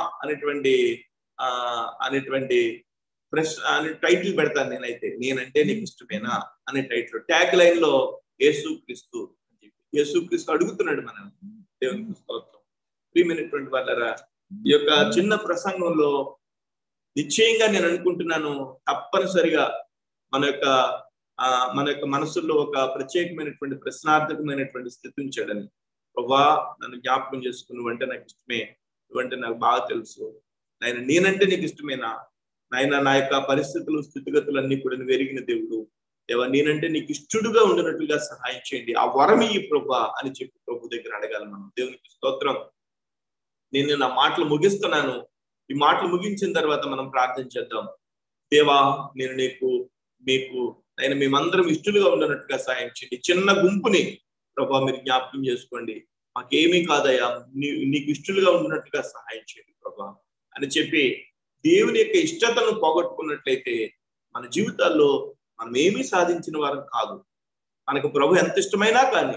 అనేటువంటి టైటిల్ పెడతాను నేనైతే. నేనంటే నీకు ఇష్టమేనా అనే టైటిల్. ట్యాగ్ లైన్ లో యేసుక్రీస్తు అడుగుతున్నాడు మనం. దేవునికి స్తోత్రం. ప్రియమైనటువంటి వాళ్ళరా, ఈ యొక్క చిన్న ప్రసంగంలో నిశ్చయంగా నేను అనుకుంటున్నాను, తప్పనిసరిగా మన యొక్క మనసుల్లో ఒక ప్రత్యేకమైనటువంటి ప్రశ్నార్థకమైనటువంటి స్థితి ఉంచాడని. ప్రభా, నన్ను జ్ఞాపకం చేసుకుని, నువ్వంటే నాకు ఇష్టమే, నువ్వంటే నాకు బాగా తెలుసు నాయన, నేనంటే నీకు ఇష్టమేనా నాయన, నా యొక్క పరిస్థితులు స్థితిగతులన్నీ కూడా నువ్వు ఎరిగిన దేవుడు దేవా, నేనంటే నీకు ఇష్టడుగా ఉండినట్లుగా సహాయం చేయండి, ఆ వరం ఈ ప్రభా అని చెప్పి ప్రభు దగ్గర అడగాలి మనం. దేవునికి స్తోత్రం. నేను నా మాటలు ముగిస్తున్నాను. ఈ మాటలు ముగించిన తర్వాత మనం ప్రార్థన చేద్దాం. దేవా, నేను మీకు ఆయన మేమందరం ఇష్టలుగా ఉండనట్టుగా సహాయం చేయండి. చిన్న గుంపుని ప్రభా మీరు జ్ఞాపకం చేసుకోండి, మాకేమీ కాదయ్యా, నీకు ఇష్టలుగా ఉండినట్టుగా సహాయం చేయండి ప్రభా అని చెప్పి దేవుని యొక్క ఇష్టతను పోగొట్టుకున్నట్లయితే మన జీవితాల్లో మనం ఏమీ సాధించిన వారం కాదు. మనకు ప్రభు ఎంత ఇష్టమైనా కానీ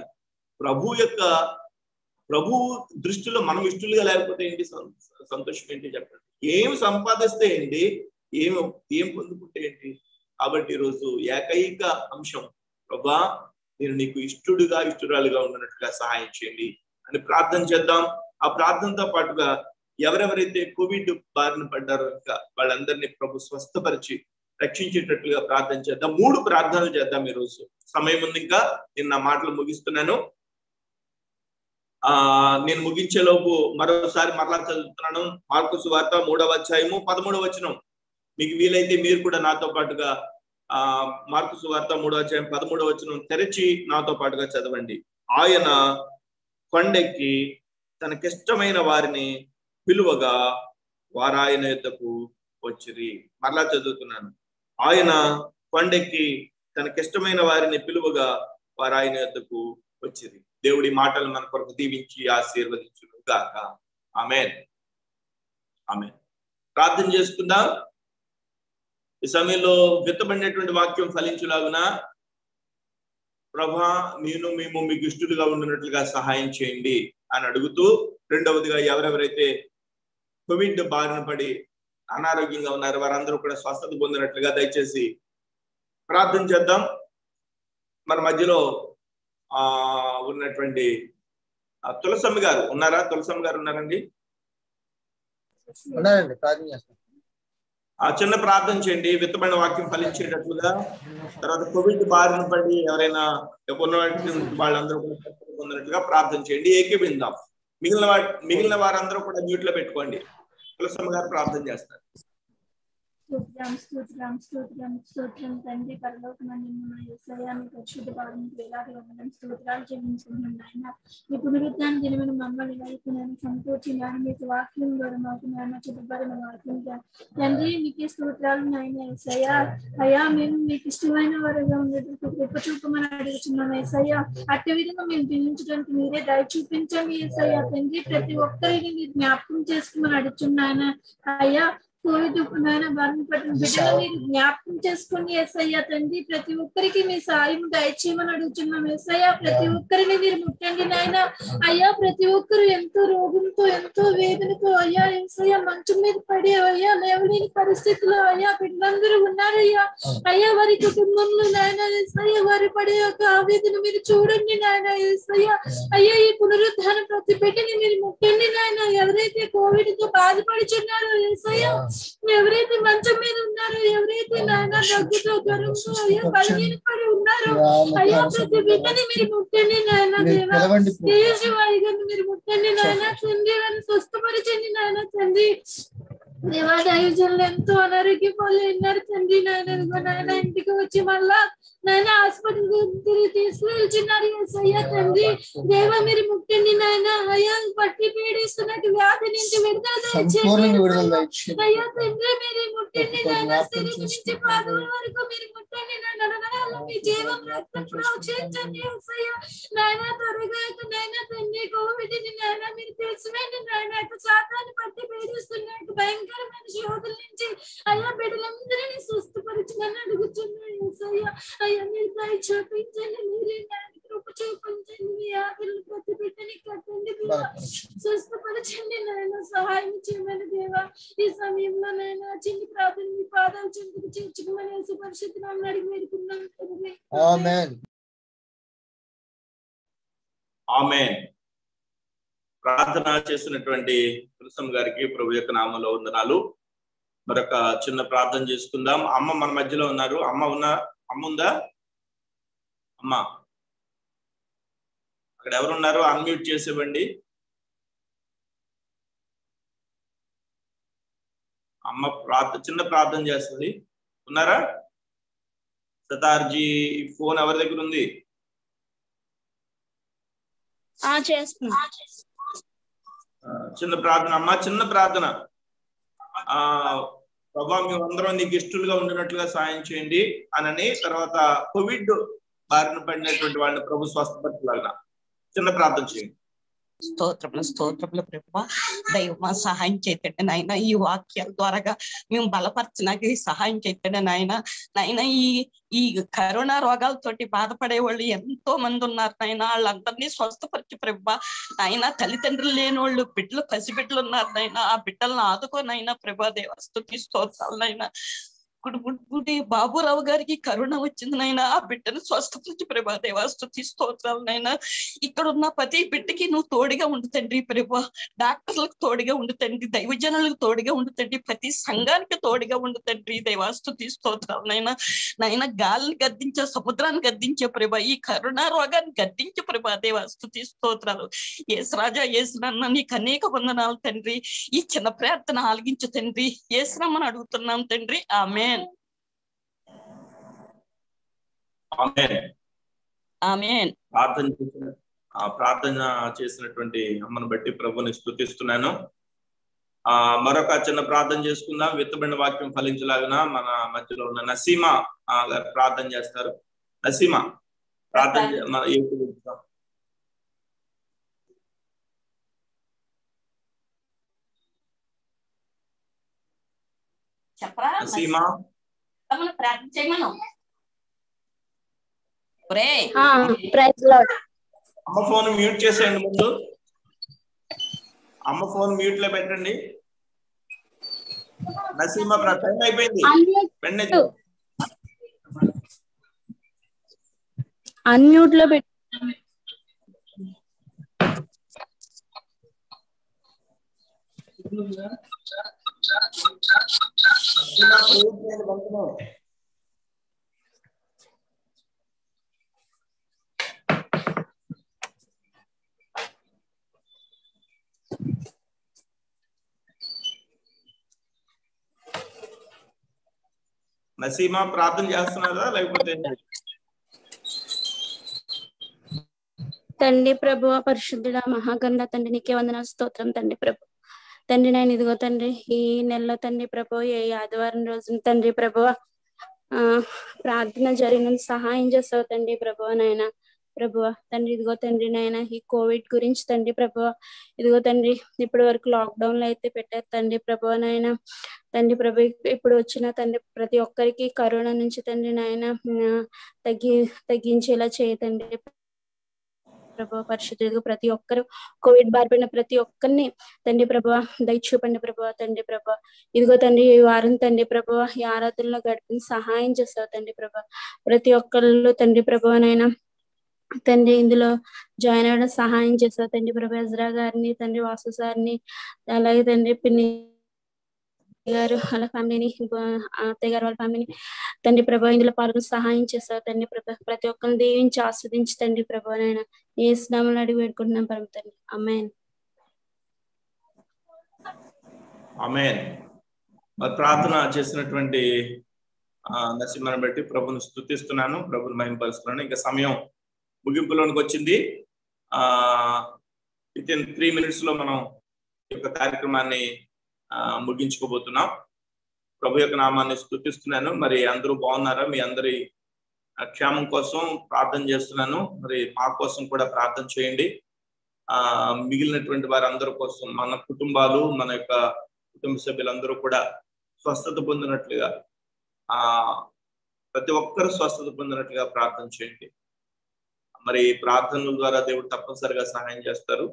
ప్రభు దృష్టిలో మనం ఇష్టలుగా లేకపోతే ఏంటి సంతోషం ఏంటి చెప్పండి. ఏం సంపాదిస్తే ఏంటి, ఏం పొందుకుంటే ఏంటి. కాబట్టి ఈరోజు ఏకైక అంశం, ప్రభా నేను నీకు ఇష్టరాలుగా ఉన్నట్టుగా సహాయం చేయండి అని ప్రార్థన చేద్దాం. ఆ ప్రార్థనతో పాటుగా ఎవరెవరైతే కోవిడ్ బారిన పడ్డారో ఇంకా వాళ్ళందరినీ ప్రభు స్వస్థపరిచి రక్షించేటట్లుగా ప్రార్థన చేద్దాం. 3 ప్రార్థనలు చేద్దాం ఈరోజు. సమయం ఉంది, ఇంకా నేను నా మాటలు ముగిస్తున్నాను. నేను ముగించేలోపు మరోసారి మరలా చదువుతున్నాను. మార్కు సువార్త 3వ అధ్యాయము 13వ వచనం. మీకు వీలైతే మీరు కూడా నాతో పాటుగా మార్కు సువార్త 3వ అధ్యాయం 13వ వచనం తెరచి నాతో పాటుగా చదవండి. ఆయన కొండెక్కి తనకిష్టమైన వారిని పిలువగా వారాయన యొద్దకు వచ్చిరి. మరలా చదువుతున్నాను. ఆయన కొండెక్కి తనకిష్టమైన వారిని పిలువగా వారాయన యొద్దకు వచ్చిరి. దేవుడి మాటలు మన కొరకు దీవించి ఆశీర్వదించును గాక. ఆమేన్, ఆమేన్. ప్రార్థన చేసుకుందాం. ఈ సమయంలో విత్తబడినటువంటి వాక్యం ఫలించులాగున ప్రభా మేము మీకు ఇష్టలుగా ఉండినట్లుగా సహాయం చేయండి అని అడుగుతూ, రెండవదిగా ఎవరెవరైతే కోవిడ్ బారిన పడి అనారోగ్యంగా ఉన్నారు వారందరూ కూడా స్వస్థత పొందినట్లుగా దయచేసి ప్రార్థన చేద్దాం. మన మధ్యలో ఉన్నటువంటి తులసమ్మ గారు ఉన్నారా? తులసమ్మ గారు ఉన్నారండి? ప్రార్థన చేస్తాం. చిన్న ప్రార్థన చేయండి, విత్తబడిన వాక్యం ఫలించేటట్లుగా. తర్వాత కోవిడ్ బారిన పడి ఎవరైనా వాళ్ళందరూ కూడా పొందినట్లుగా ప్రార్థన చేయండి. ఏకీభిందాం. మిగిలిన వారందరూ కూడా మ్యూట్ లో పెట్టుకోండి. తులసమ్మ గారు ప్రార్థన చేస్తారు. స్తోత్రం తండ్రి, పరలోకమందున్న యేసయ్య మీ పరిశుద్ధ పాదములకు వేలాది వందనం స్తోత్రాలు చెల్లించుకుంటున్నాను నాయన. ఈ పునరుద్ధాన దినమైన మమ్మల్ని నేను సమకూర్చి నాయన మీకు వాక్యం ద్వారా మాకు నాయన చెప్పబడిన వాక్యం తండ్రి మీకే స్తోత్రాలు నాయన. యేసయ్య అయ్యా, మేము మీకు ఇష్టమైన వారుగా ఉండేందుకు కృప చూపమని అడుగుతున్నాం యేసయ్య. అట్టి విధంగా మేము జీవించడానికి మీరే దయ చూపించండి యేసయ్య. తండ్రి ప్రతి ఒక్కరిని మీరు జ్ఞాపకం చేసుకోమని అడుగుతున్నాయన. అయ్యా, కోవిడ్ నాయన బారిన పడిన బిడ్డలు మీరు జ్ఞాపకం చేసుకోండి యేసయ్య. తండ్రి ప్రతి ఒక్కరికి మీ సాయం దయచేయమని అడుగుతున్నాం యేసయ్య. ప్రతి ఒక్కరిని మీరు ముట్టండి నాయన. అయ్యా, ప్రతి ఒక్కరు ఎంతో రోగంతో ఎంతో వేదనతో అయ్యా యేసయ్య మంచం మీద పడి అయ్యా లేవలేని పరిస్థితుల్లో అయ్యా బిడ్డలందరూ ఉన్నారయ్యా. అయ్యా, వారి కుటుంబంలో నాయన యేసయ్య వారి పడే యొక్క ఆవేదన మీరు చూడండి నాయన యేసయ్య. అయ్యా, ఈ పునరుద్ధానం ప్రతి బిడ్డని మీరు ముట్టండి నాయన. ఎవరైతే కోవిడ్ తో బాధపడుచున్నారో యేసయ్య, ఎవరైతే మంచం మీద ఉన్నారో, ఎవరైతే నాయన దగ్గుతో జ్వరంతో అయ్యా బలహీనపడి ఉన్నారో అయ్యా ప్రతి బిడ్డని మీరు ముట్టండి నాయన. దేవాన్ని మీరు ముట్టండి నాయన. తండ్రి వారిని స్వస్థపరచండి నాయన. తండ్రి దేవా, దైవజనులు ఎంతో అనారోగ్యం వల్ల ఉన్నారు తండ్రి. నాయన ఇంటికి వచ్చి మళ్ళా నాయన ఆసుపత్రికి తీసుకువెళ్తున్నారు యేసయ్య. తండ్రి దేవా, మీరు ముట్టండి నాయన. అయ్యా, పట్టి పీడిస్తున్నట్టు వ్యాధి నుంచి విడుదల అయ్యా. తండ్రి మీరు ముట్టండి నాయన. శరీరం నుంచి పాదం వరకు మీరు ముట్టండి నాయన. మీ జీవం రక్తం ప్రవచించండి యేసయ్య. నాయన త్వరగా నాయన తండ్రి కోవిడ్ ని నాయన మీరు తెలిసినండి నాయన. శాతాన్ని పట్టి పీడిస్తున్నట్టు భయంకరమైన శోధుల నుంచి అయ్యా బిడ్డలందరినీ స్వస్థపరచమని అడుగుతున్నాను యేసయ్య. అయ్యా, మీరు దయ చూపించండి, మీరే కృప చూపించండి. మీ ఆకలి ప్రతి బిడ్డని కట్టండి దేవా, స్వస్థపరచండి నాయన. సహాయం చేయమని దేవా. ఈ సమయంలో నాయన చిన్ని ప్రార్థన మీ పాదాలు చెందుకు చేర్చుకోమని యేసు పరిశుద్ధ నామమున అడిగి వేడుకున్నాను తండ్రి. ఆమేన్, ఆమేన్. ప్రార్థన చేస్తున్నటువంటి తులసమ్మ గారికి ప్రభు యొక్క నామములో వందనాలు. మరొక చిన్న ప్రార్థన చేసుకుందాం. అమ్మ మన మధ్యలో ఉన్నారు. అమ్మ ఉందా? అమ్మ అక్కడ ఎవరున్నారు? అన్మ్యూట్ చేసేవ్వండి. అమ్మ చిన్న ప్రార్థన చేస్తుంది. ఉన్నారా? సతార్జీ ఫోన్ ఎవరి దగ్గర ఉంది? చిన్న ప్రార్థన అమ్మ, చిన్న ప్రార్థన. ప్రభా మేమందరం నీకు ఇష్టలుగా ఉండినట్లుగా సాయం చేయండి అని, తర్వాత కోవిడ్ బారిన పడినటువంటి వాళ్ళని ప్రభు స్వస్థపరచలాగా చిన్న ప్రార్థన చేయండి. స్తోత్రములు ప్రభువా, దైవమా సహాయం చేయండి నాయన. ఈ వాక్యాల ద్వారాగా మేము బలపరచడానికి సహాయం చేయండి నాయన. ఈ కరోనా రోగాలతోటి బాధపడే వాళ్ళు ఎంతో మంది ఉన్నారు నాయన. వాళ్ళందరినీ స్వస్థపరిచి ప్రభువా నాయన. తల్లిదండ్రులు లేని వాళ్ళు బిడ్డలు, పసిబిడ్డలు ఉన్నారు నాయన. ఆ బిడ్డలను ఆదుకోనైనా ప్రభా దేవా, స్తుతి స్తోత్రాలు నాయన. బాబురావు గారికి కరోనా వచ్చింది నాయన. ఆ బిడ్డను స్వస్థపరిచి ప్రభా దేవా, స్తుతి స్తోత్రాలు నాయన. ఇక్కడ ఉన్న ప్రతి బిడ్డకి నువ్వు తోడుగా ఉండు తండ్రి ప్రభా. డాక్టర్లకు తోడుగా ఉండు తండ్రి, దైవజనులకు తోడుగా ఉండు తండ్రి, ప్రతి సంఘానికి తోడుగా ఉండు తండ్రి దేవా, స్తుతి స్తోత్రాలు నాయన. గాలిని గద్దించే, సముద్రాన్ని గద్దించే ప్రభా, ఈ కరోనా రోగాన్ని గద్దించే ప్రభా దేవా, స్తుతి స్తోత్రాలు. యేసు రాజా, యేసు నాన్న, నీకు అనేక వందనాలు తండ్రి. ఈ చిన్న ప్రార్థన ఆలగించు తండ్రి. యేసునామని అడుగుతున్నాం తండ్రి, ఆమేన్. ఆమేన్. ప్రార్థన చేసినటువంటి అమ్మను బట్టి ప్రభుని స్తుతిస్తున్నాను. మరొక చిన్న ప్రార్థన చేసుకుందాం. విత్తబడిన వాక్యం ఫలించలాగిన మన మధ్యలో ఉన్న నసీమా గారు ప్రార్థన చేస్తారు. నసీమా ప్రార్థన చెప్పరా నసీమా? ప్రార్థన చేయమను. అమ్మ ఫోన్ మ్యూట్ చేసేయండి. ముందు అమ్మ ఫోన్ మ్యూట్ లో పెట్టండి. నసీమా టైం అయిపోయింది. అన్మ్యూట్ లో పెట్టి నసీమా ప్రార్థన చేస్తున్నారా లేకపోతే? తండ్రి ప్రభువ, పరిశుద్ధుడ, మహాగండ తండ్రి, నీకే వందనాలు, స్తోత్రం తండ్రి ప్రభు. తండ్రి నేను ఇదిగో తండ్రి, ఈ నెలలో తండ్రి ప్రభు, ఈ ఆదివారం రోజున తండ్రి ప్రభువ ప్రార్థన జరిగిన సహాయం చేస్తావు తండ్రి ప్రభువ నాయన. ప్రభువ తండ్రి ఇదిగో తండ్రి నాయన, ఈ కోవిడ్ గురించి తండ్రి ప్రభువ, ఇదిగో తండ్రి ఇప్పటి వరకు లాక్డౌన్ లో అయితే పెట్టారు తండ్రి ప్రభువ నాయన. తండ్రి ప్రభు ఇప్పుడు వచ్చిన తండ్రి ప్రతి ఒక్కరికి కరోనా నుంచి తండ్రి నాయన తగ్గించేలా చేయతండి ప్రభు. పరిశుద్ధుడు ప్రతి ఒక్కరు కోవిడ్ బారిపడిన ప్రతి ఒక్కరిని తండ్రి ప్రభు దయచూపండి ప్రభు. తండ్రి ప్రభు ఇదిగో తండ్రి ఈ వారం తండ్రి ప్రభు ఈ ఆరాధనలో గడిపిన సహాయం చేస్తావు తండ్రి ప్రభు. ప్రతి ఒక్కరిలో తండ్రి ప్రభునైనా తండ్రి ఇందులో జాయిన్ అవ్వడం సహాయం చేస్తావు తండ్రి ప్రభు. ఎజ్రా గారిని తండ్రి, వాసు సార్ని, అలాగే తండ్రి పిన్ని గారు వాళ్ళ ఫ్యామిలీని, అత్తయ్య గారు వాళ్ళ ఫ్యామిలీని తండ్రి ప్రభు ఇందులో పాల్గొని సహాయం చేస్తావు తండ్రి ప్రభు. ప్రతి ఒక్కరిని దీవించి ఆస్వాదించి తండ్రి ప్రభు నాయన యేసు నామములో అడిగి వేడుకుంటున్నాం పరమ తండ్రి, ఆమేన్. ఆమేన్. మరి ప్రార్థన చేసినటువంటి నరసింహను బట్టి ప్రభుని స్తుతిస్తున్నాను, ప్రభుని మహిమపరుస్తున్నాను. ఇంకా సమయం ముగింపులోనికి వచ్చింది. వితిన్ 3 minutes లో మనం ఈ యొక్క కార్యక్రమాన్ని ముగించుకోబోతున్నాం. ప్రభు యొక్క నామాన్ని స్తుతిస్తున్నాను. మరి అందరూ బాగున్నారా? మీ అందరి క్షేమం కోసం ప్రార్థన చేస్తున్నాను. మరి మా కోసం కూడా ప్రార్థన చేయండి. మిగిలినటువంటి వారందరి కోసం, మన కుటుంబాలు, మన యొక్క కుటుంబ సభ్యులందరూ కూడా స్వస్థత పొందినట్లుగా, ప్రతి ఒక్కరు స్వస్థత పొందినట్లుగా ప్రార్థన చేయండి. మరి ప్రార్థనల ద్వారా దేవుడు తప్పనిసరిగా సహాయం చేస్తారు.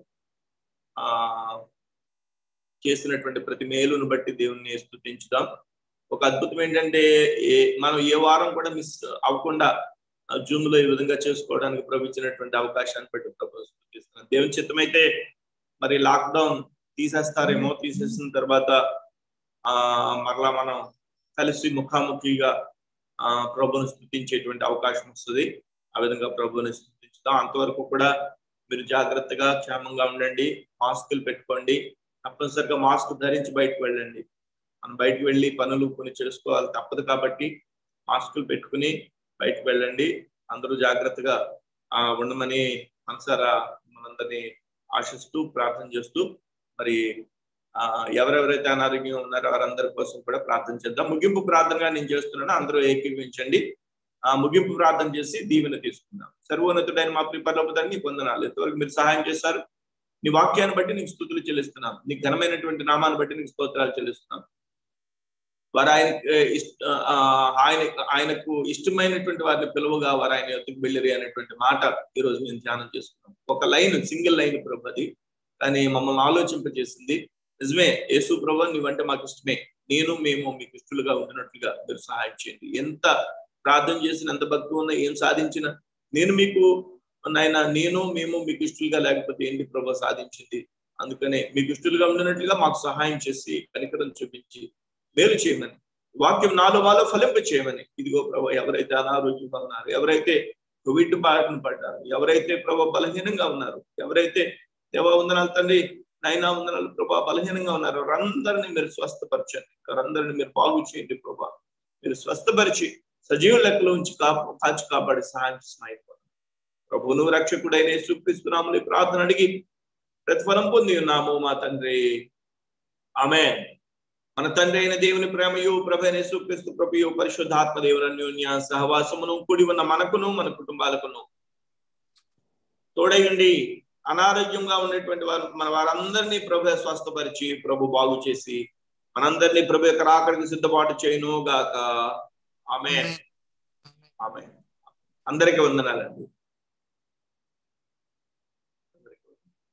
చేసినటువంటి ప్రతి మేలును బట్టి దేవుణ్ణి స్తుతించుదాం. ఒక అద్భుతం ఏంటంటే, మనం ఏ వారం కూడా మిస్ అవ్వకుండా జూమ్ లో ఈ విధంగా చేసుకోవడానికి ప్రభు ఇచ్చినటువంటి అవకాశాన్ని బట్టి ప్రభు స్తుతిస్తున్నాం. దేవుని చిత్తమైతే మరి లాక్డౌన్ తీసేస్తారేమో, తీసేసిన తర్వాత మరలా మనం కలిసి ముఖాముఖిగా ప్రభుని స్తుతించేటువంటి అవకాశం వస్తుంది. ఆ విధంగా ప్రభుని స్తుతించుతాం. అంతవరకు కూడా మీరు జాగ్రత్తగా క్షేమంగా ఉండండి. మాస్కులు పెట్టుకోండి. తప్పనిసరిగా మాస్క్ ధరించి బయటకు వెళ్ళండి. మనం బయటకు వెళ్ళి పనులు కొన్ని చేసుకోవాలి తప్పదు కాబట్టి మాస్కులు పెట్టుకుని బయటకు వెళ్ళండి. అందరూ జాగ్రత్తగా ఉండమని మనసారా మనందరినీ ఆశిస్తూ ప్రార్థన చేస్తూ మరి ఎవరెవరైతే అనారోగ్యంగా ఉన్నారో వారందరి కోసం కూడా ప్రార్థన చేద్దాం. ముగింపు ప్రార్థనగా నేను చేస్తున్నాను, అందరూ ఏకీభవించండి. ముగింపు ప్రార్థన చేసి దీవెన తీసుకుందాం. సర్వోన్నతుడైన మా ప్రియ పరలోక తండ్రి నీకు వందనాలు. ఇంతవరకు మీరు సహాయం చేశారు. నీ వాక్యాన్ని బట్టి నీకు స్తుతులు చెల్లిస్తున్నాం. నీ ఘనమైనటువంటి నామాన్ని బట్టి నీకు స్తోత్రాలు చెల్లిస్తున్నాం. వారు ఆయనకు ఇష్టమైనటువంటి వారిని పిలువగా వారు ఆయన ఎత్తుకు వెళ్ళిరి అనేటువంటి మాట ఈ రోజు మేము ధ్యానం చేసుకున్నాం. ఒక లైన్, సింగిల్ లైన్ ప్రభు అది, కానీ మమ్మల్ని ఆలోచింపజేసింది. నిజమే యేసు ప్రభు నీవంటే మాకు ఇష్టమే, మేము మీకు ఇష్టలుగా ఉంటున్నట్లుగా మీరు సహాయం చేయండి. ఎంత ప్రార్థన చేసిన, ఎంత భక్తి ఉన్నా, ఏం సాధించినా మేము మీకు ఇష్టలుగా లేకపోతే ఏంటి ప్రభు సాధించింది? అందుకనే మీకు ఇష్టలుగా ఉండినట్లుగా మాకు సహాయం చేసి కనికరం చూపించి మేలు చేయమని, వాక్యం నాలో వాళ్ళు ఫలింప చేయమని. ఇదిగో ప్రభు ఎవరైతే అనారోగ్యంగా ఉన్నారు, ఎవరైతే కోవిడ్ బారిన పడ్డారు, ఎవరైతే ప్రభు బలహీనంగా ఉన్నారు, ఎవరైతే దేవా వందనాలు తండ్రి, నాయనా వందనాలు ప్రభా బలహీనంగా ఉన్నారు, వారందరినీ మీరు స్వస్థపరచండి. వారందరినీ మీరు బాగు చేయండి ప్రభా. మీరు స్వస్థపరిచి సజీవ లెక్కలో ఉంచి కాచి కాపాడి సహాయం అయిపోతుంది ప్రభు. నువ్వు రక్షకుడైన యేసుక్రీస్తు నామములో ప్రార్థన అడిగి ప్రతిఫలం పొంది ఉన్నాము మా తండ్రి. ఆమేన్. మన తండ్రి అయిన దేవుని ప్రేమయు, ప్రభు అయిన యేసుక్రీస్తు కృపయు, పరిశుద్ధాత్మ దేవుని అన్యోన్య సహవాసమును కూడి ఉన్న మనకును మన కుటుంబాలకును తోడైండి. అనారోగ్యంగా ఉన్నటువంటి వారందరినీ ప్రభు స్వస్థపరిచి ప్రభు బాగు చేసి మనందరినీ ప్రభు యొక్క రాకడికి సిద్ధపాటు చేయను గాక. ఆమేన్. ఆమేన్. అందరికీ వందనాలండి.